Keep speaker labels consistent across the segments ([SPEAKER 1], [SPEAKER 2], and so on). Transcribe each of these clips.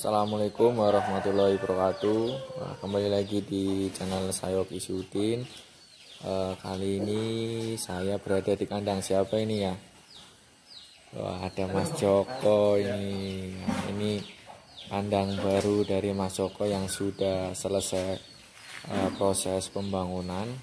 [SPEAKER 1] Assalamualaikum warahmatullahi wabarakatuh. Kembali lagi di channel saya Oki Sudin. Kali ini saya berada di kandang siapa ini ya? Ada Mas Joko ini. Ini kandang baru dari Mas Joko yang sudah selesai proses pembangunan.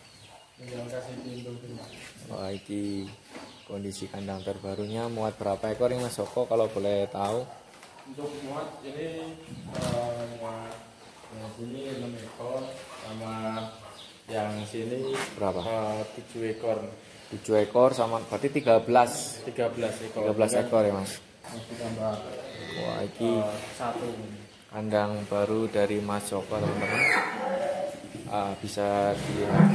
[SPEAKER 1] Ini kondisi kandang terbarunya. Muat berapa ekor ini Mas Joko kalau boleh tahu?
[SPEAKER 2] Untuk muat ini muat yang sini 6 ekor sama yang sini
[SPEAKER 1] Berapa?
[SPEAKER 2] 7 ekor.
[SPEAKER 1] 7 ekor sama berarti 13
[SPEAKER 2] ekor.
[SPEAKER 1] 13 ekor ya Mas.
[SPEAKER 2] Masih tambah
[SPEAKER 1] Wah, ini
[SPEAKER 2] satu.
[SPEAKER 1] kandang baru dari Mas Joko teman-teman. Bisa dilihat.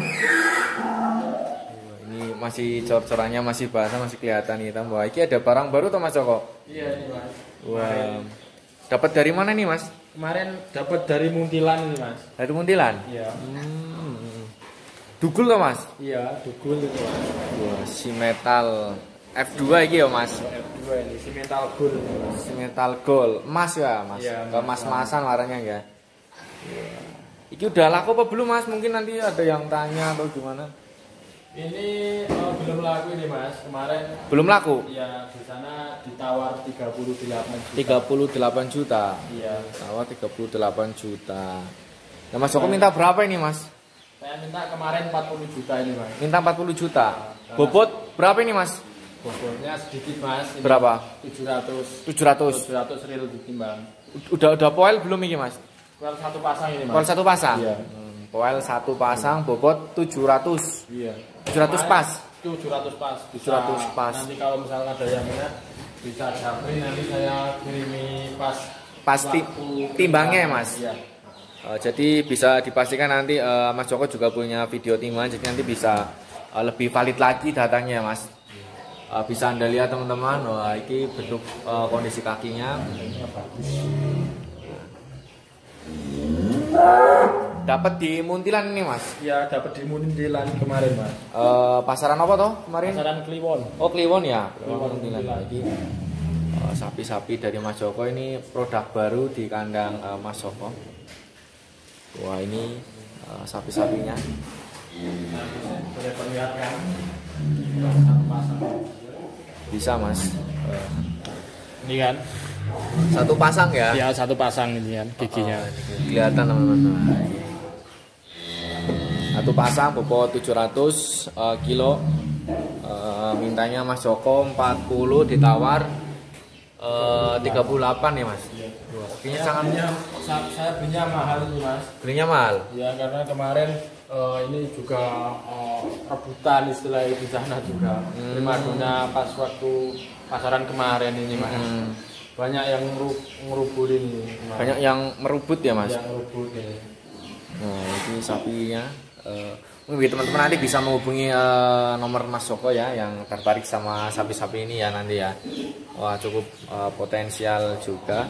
[SPEAKER 1] Ini masih cor-corannya masih basah, masih kelihatan hitam. Wah, ini ada barang baru tuh Mas Joko?
[SPEAKER 2] Iya ini Mas.
[SPEAKER 1] Wah, dapat dari mana nih Mas?
[SPEAKER 2] Kemarin dapat dari Muntilan ini Mas.
[SPEAKER 1] Dari Muntilan?
[SPEAKER 2] Iya.
[SPEAKER 1] Dugul tuh Mas?
[SPEAKER 2] Iya, dugul itu Mas.
[SPEAKER 1] Wah, si metal F2 ini ya Mas?
[SPEAKER 2] F2 ini si metal gold ini, Mas.
[SPEAKER 1] Si metal gold, emas ya Mas?
[SPEAKER 2] Iya,
[SPEAKER 1] Kemas-masan warnanya ya? Iki udah laku apa belum Mas? Mungkin nanti ada yang tanya atau gimana?
[SPEAKER 2] Ini belum laku ini Mas. Kemarin
[SPEAKER 1] Belum laku?
[SPEAKER 2] ya di sana ditawar 38 juta.
[SPEAKER 1] 38 juta.
[SPEAKER 2] Iya.
[SPEAKER 1] Tawar 38 juta. Nah Mas Joko minta berapa ini Mas?
[SPEAKER 2] Saya minta kemarin 40 juta ini Mas.
[SPEAKER 1] Minta 40 juta. Bobot berapa ini Mas?
[SPEAKER 2] Bobotnya sedikit Mas. Ini
[SPEAKER 1] Berapa?
[SPEAKER 2] 700.
[SPEAKER 1] 700.
[SPEAKER 2] Real ditimbang.
[SPEAKER 1] Udah poel belum ini Mas?
[SPEAKER 2] Kual satu pasang ini Mas.
[SPEAKER 1] Poel satu pasang?
[SPEAKER 2] Iya.
[SPEAKER 1] Poel satu pasang bobot 700.
[SPEAKER 2] Iya.
[SPEAKER 1] 700 pas.
[SPEAKER 2] 700 pas.
[SPEAKER 1] 700 pas.
[SPEAKER 2] Nanti kalau misalnya ada yang minat bisa japri, nanti saya kirimi pas.
[SPEAKER 1] Pasti timbangnya ya Mas?
[SPEAKER 2] Iya.
[SPEAKER 1] Jadi bisa dipastikan nanti Mas Joko juga punya video timbangan, jadi nanti bisa lebih valid lagi datanya Mas. Bisa Anda lihat teman-teman, wah ini bentuk kondisi kakinya. Dapat di Muntilan ini Mas?
[SPEAKER 2] Iya, dapat di Muntilan kemarin Mas.
[SPEAKER 1] Pasaran apa toh kemarin?
[SPEAKER 2] Pasaran Kliwon.
[SPEAKER 1] Oh Kliwon ya?
[SPEAKER 2] Kliwon
[SPEAKER 1] Muntilan lagi. Sapi-sapi dari Mas Joko ini produk baru di kandang Mas Joko. Wah ini sapi-sapinya.
[SPEAKER 2] Boleh perlihatkan. Satu pasang.
[SPEAKER 1] Bisa Mas.
[SPEAKER 2] Ini kan?
[SPEAKER 1] Satu pasang ya?
[SPEAKER 2] Ya, satu pasang ini kan giginya.
[SPEAKER 1] Kelihatan teman-teman. Satu pasang bobot 700 kilo. Mintanya Mas Joko 40, ditawar 38 ya Mas. Kayaknya sangat
[SPEAKER 2] Saya belinya mahal ini Mas.
[SPEAKER 1] belinya mahal.
[SPEAKER 2] Ya karena kemarin ini juga rebutan istilah di sana juga. Primadona pas waktu pasaran kemarin ini Mas. Banyak yang ngerubut ini. Mas.
[SPEAKER 1] Banyak yang merubut ya Mas.
[SPEAKER 2] Yang ngerubut ini.
[SPEAKER 1] Nah ini sapinya. Mungkin teman-teman nanti bisa menghubungi nomor Mas Joko ya yang tertarik sama sapi-sapi ini ya nanti ya. Wah cukup potensial juga.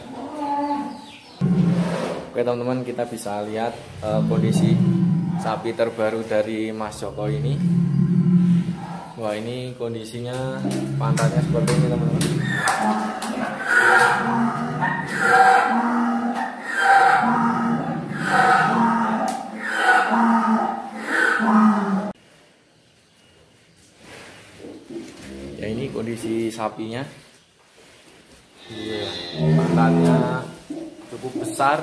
[SPEAKER 1] Oke teman-teman, kita bisa lihat kondisi sapi terbaru dari Mas Joko ini. Wah ini kondisinya pantatnya seperti ini teman-teman. Ya ini kondisi sapinya. Iya, pantatnya cukup besar.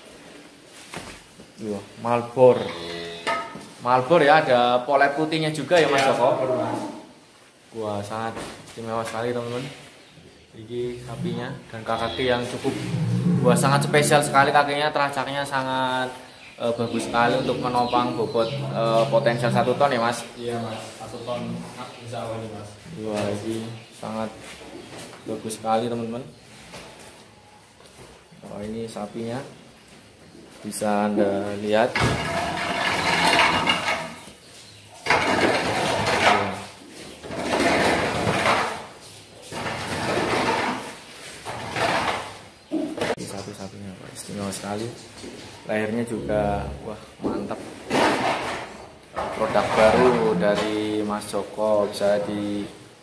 [SPEAKER 1] Iya, Malbor ya, ada polet putihnya juga ya Mas Joko. Wah sangat istimewa sekali teman-teman. Ini sapinya dan kaki yang cukup sangat spesial sekali, kakinya teracaknya sangat bagus sekali untuk menopang bobot potensial 1 ton ya Mas.
[SPEAKER 2] Iya Mas, 1 ton insya Allah ini Mas.
[SPEAKER 1] Wah ini sangat bagus sekali teman-teman. Oh ini sapinya bisa Anda lihat. Ini sapi-sapinya istimewa sekali. Lehernya juga wah mantap. Produk baru dari Mas Joko, bisa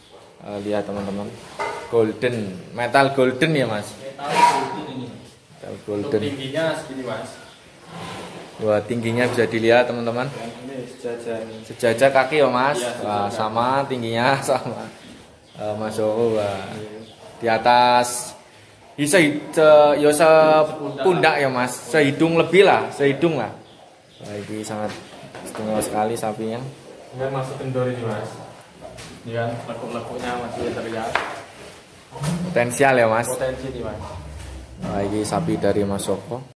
[SPEAKER 1] dilihat teman-teman. Golden, metal golden ya Mas.
[SPEAKER 2] Metal golden ini. Untuk
[SPEAKER 1] golden.
[SPEAKER 2] tingginya segini mas.
[SPEAKER 1] Wah, tingginya bisa dilihat teman-teman.
[SPEAKER 2] Dan ini sejajar.
[SPEAKER 1] Sejajar kaki ya mas.
[SPEAKER 2] Iya,
[SPEAKER 1] Wah,
[SPEAKER 2] sejajar.
[SPEAKER 1] sama tingginya sama. Mas Joko, wah. Di atas bisa ya sepundak ya mas, sehidung lebih lah, sehidung lah. Wah, ini sangat istimewa sekali sapinya.
[SPEAKER 2] Ini masih kendor ini mas. Ini kan lekuk-lekuknya masih terlihat.
[SPEAKER 1] Potensial ya mas.
[SPEAKER 2] Potensi nih mas.
[SPEAKER 1] Wah, ini sapi dari Mas Joko.